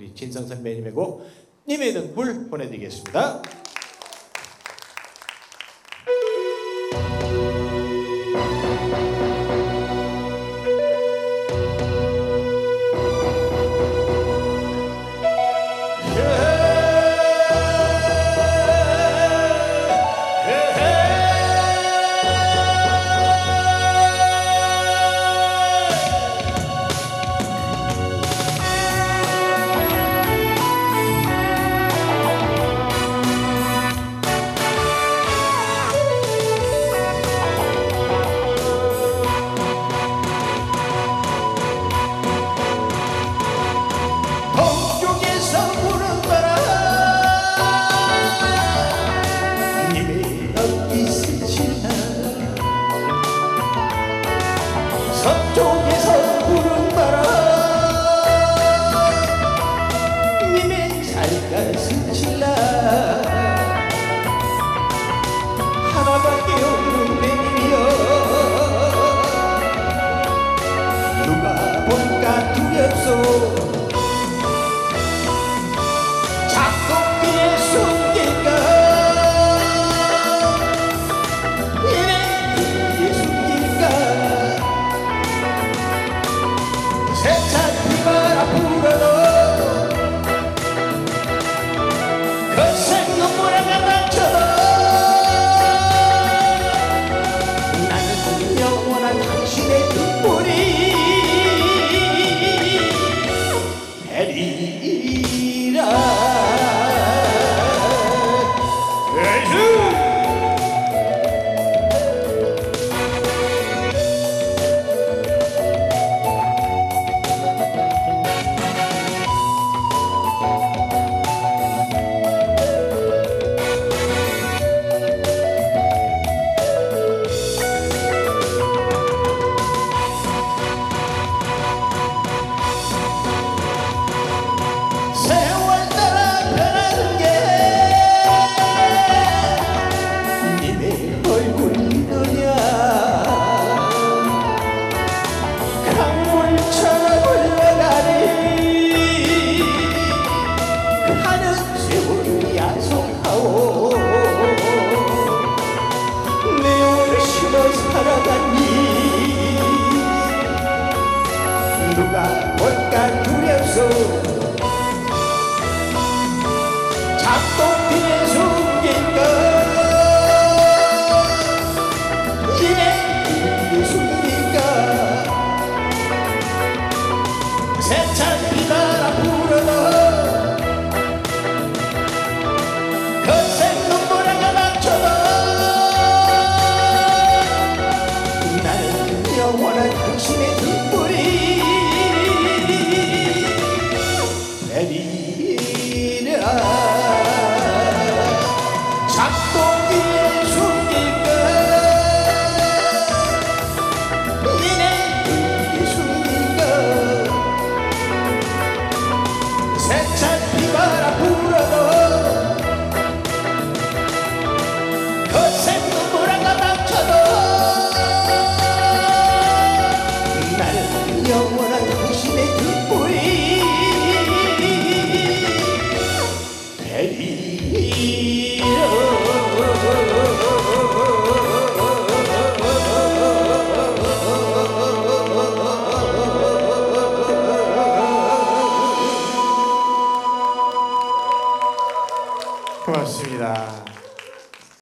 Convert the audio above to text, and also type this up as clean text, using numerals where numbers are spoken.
우리 진성 선배님의 곡 님의 등불 보내드리겠습니다. 서쪽에서 부른 바람 님의 자리가 스칠라 하나밖에 없는 내님이여 누가 볼까 두렵소 작곡비에 숨길까 세찬 비바람 불어도 거센 눈물에가 닥쳐도 나는 영원한 당신의 눈물이 되리라. 누가 볼까 두렵소 작곡비에 숨긴 것 이내 숨긴 것 세찬 비바람 불어도 거센 눈물에가 닥쳐도 나는 영원한 당신의 눈물이 작곡비에 숨길 것 이내 숨길 것 세찬 비바람 불어도 거센 눈물에가 닥쳐도 나는 영원한 당신의 눈물이 고맙습니다.